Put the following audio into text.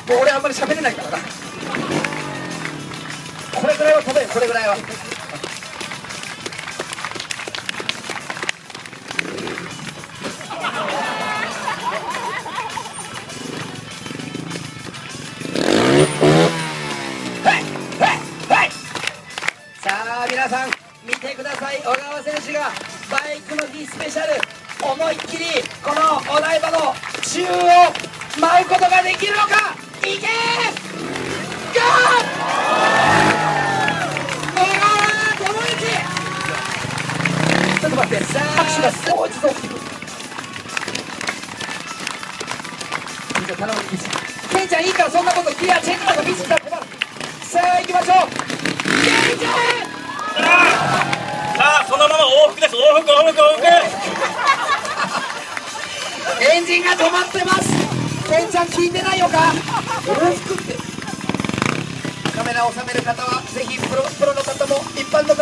もう俺あんまり喋れないからな。これぐらいは飛べ、これぐらいは。さあ皆さん見てください。小川選手がバイクの日スペシャル、思いっきりこのお台場の宙を舞うことができるのか。いけー、ゴー、小川智之。ちょっと待って、さあ拍手がもう一度大きく。じゃあ頼む、ケンちゃんいいからそんなことクリアチェックとか見せたら困る。さあ行きましょう、ケンちゃん。 さあそのまま往復です。往復往復往復。 エンジンが止まってます。ケンちゃん聞いてないよか。往復って。カメラを収める方はぜひプロの方も一般の